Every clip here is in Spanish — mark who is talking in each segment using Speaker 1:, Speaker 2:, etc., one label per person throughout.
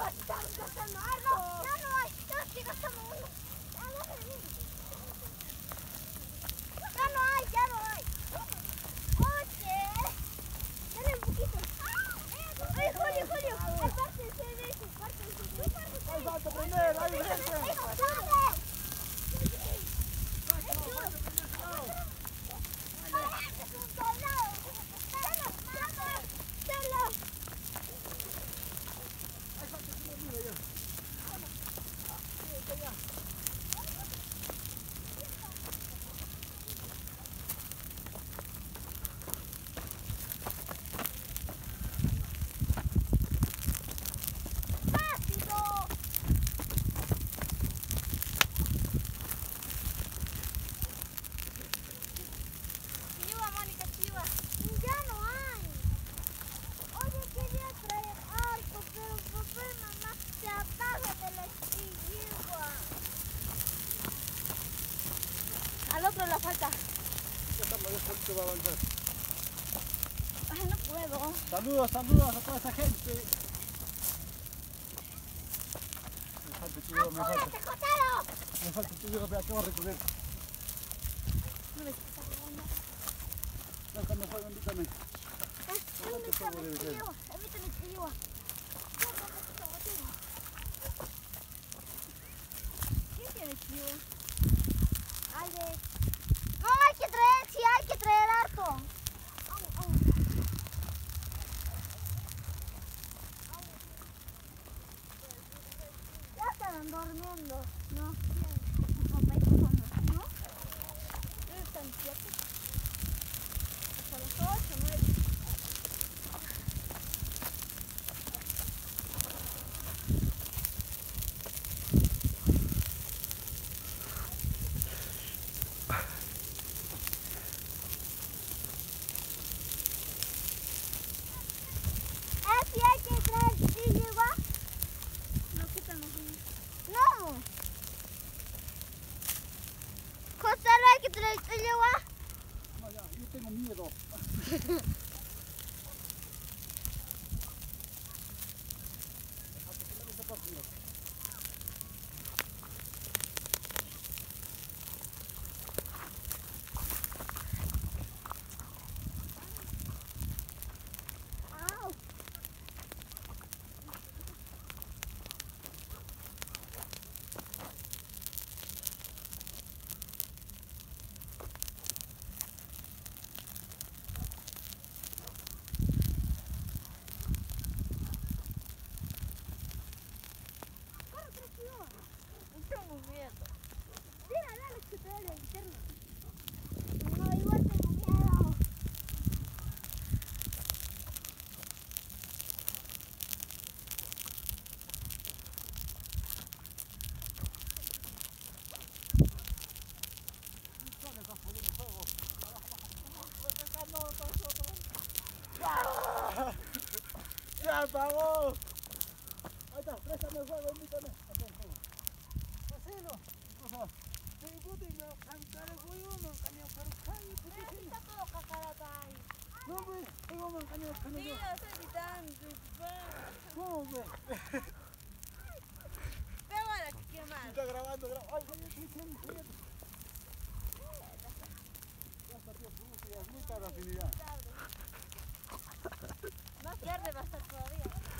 Speaker 1: estamos gastando algo. Ya no hay, ya estoy gastando uno. Ya no hay, ya no hay. Oye, dale un poquito. Ay, Julio, apártense de eso, apártense de eso.
Speaker 2: ¡Ahí falta prender! ¡Ahí frente!
Speaker 1: Al otro le falta.
Speaker 2: Ya estamos, ya va a avanzar.
Speaker 1: Ay, no puedo.
Speaker 2: Saludos a toda esa gente. Me falta tu dedo, me falta tu dedo, pero acá va a recorrer.
Speaker 1: No me está robando.
Speaker 2: Sácame fuego, invítame.
Speaker 1: Evítame que lleva. ¿Quién tiene chivo? Alex. No, hay que traer, sí, hay que traer harto. Ya están durmiendo. No, ¿no? Están 7. Hasta las 8, 9. ¿Sí hay que traer chile, va? No, quítalo. No. José, ¿no hay que traer chile, va?
Speaker 2: No, ya, yo tengo miedo.
Speaker 1: Tengo miedo. Mira, dale que te doy la linterna. No, igual tengo miedo.
Speaker 2: ¡Ya apagó! Ahí está, préstame el fuego, invítame. Hacelo.
Speaker 1: Está todo cacarata ahí.
Speaker 2: No, pues, tengo un cañón.
Speaker 1: Sí, lo estoy gritando.
Speaker 2: ¿Cómo, pues?
Speaker 1: Pero ahora que quemar.
Speaker 2: Está grabando. Ay, ya está, tío, ya es muy tarde, afinidad.
Speaker 1: Más verde va a estar todavía.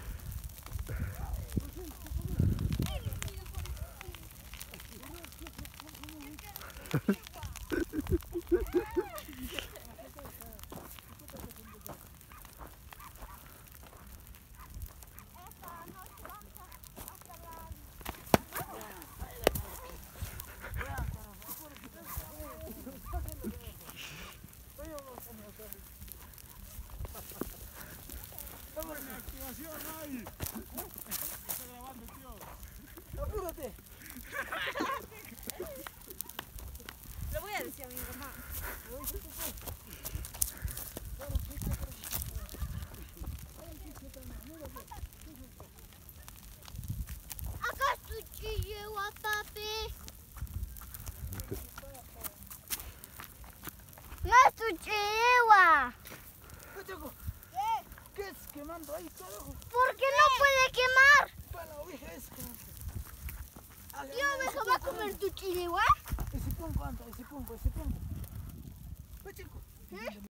Speaker 2: Estamos en activación ahí. Está grabando, tío. Apúrate.
Speaker 1: Lo voy a decir a mi mamá. Acá es tu chillo, papi. No es tu chihuahua.
Speaker 2: ¿Qué es quemando ahí todo?
Speaker 1: ¿Por qué no puede quemar?
Speaker 2: Para
Speaker 1: Tío, ¿me va a comer tu chile, güey?
Speaker 2: Ese punco, anda, ese punco. Ve, chico.